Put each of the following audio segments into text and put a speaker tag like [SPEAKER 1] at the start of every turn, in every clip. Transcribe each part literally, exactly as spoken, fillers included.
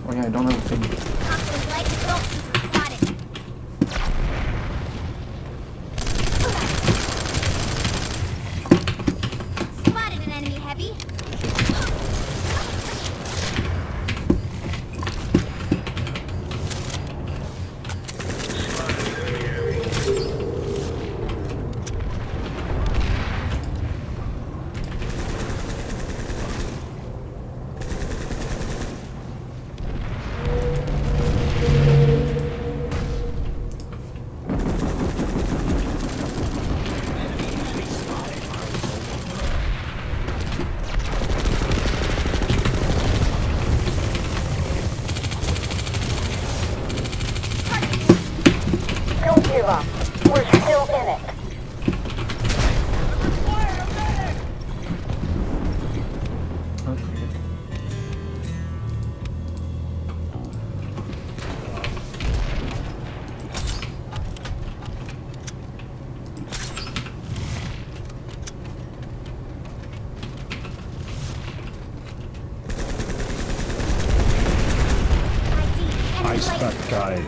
[SPEAKER 1] Oh yeah, I don't have a thing.
[SPEAKER 2] Spotted an enemy heavy.
[SPEAKER 3] We're still in it.
[SPEAKER 4] I spec guy.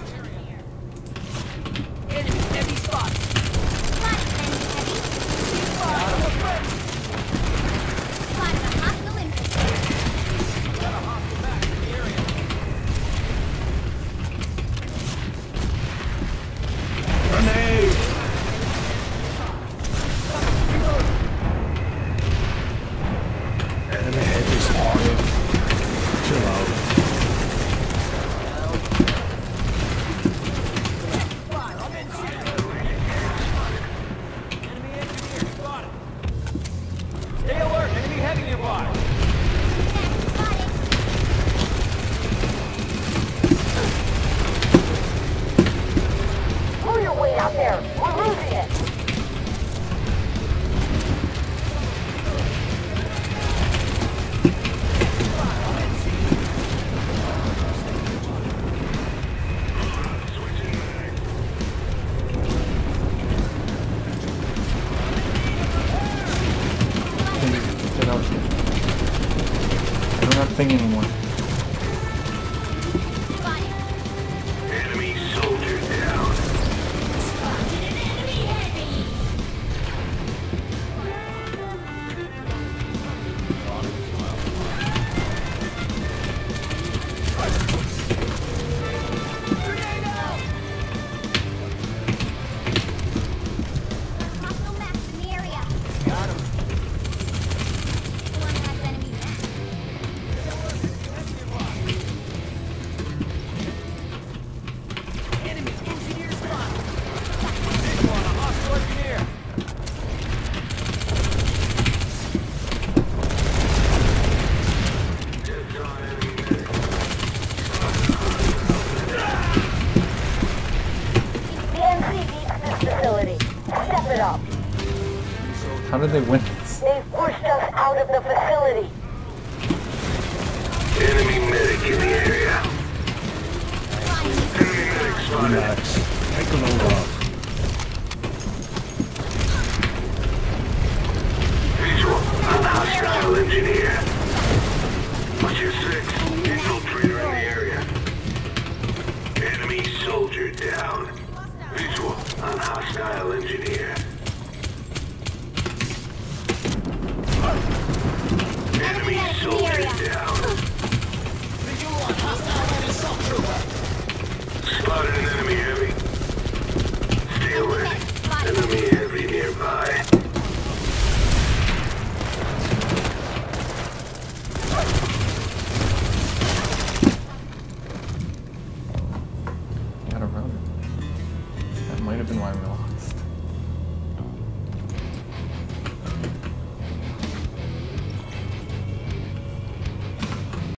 [SPEAKER 3] Out there, we're losing it.
[SPEAKER 1] Get out here. I don't have a thing anymore.
[SPEAKER 5] Enemy soldier down.
[SPEAKER 1] How did they win this?
[SPEAKER 3] They've pushed us out of the facility.
[SPEAKER 5] Enemy medic in the area. Enemy medic spotted.
[SPEAKER 4] Relax. Take a load off.
[SPEAKER 5] Visual on hostile engineer. What's your six? Infiltrator in the area. Enemy soldier down. Visual on hostile engineer.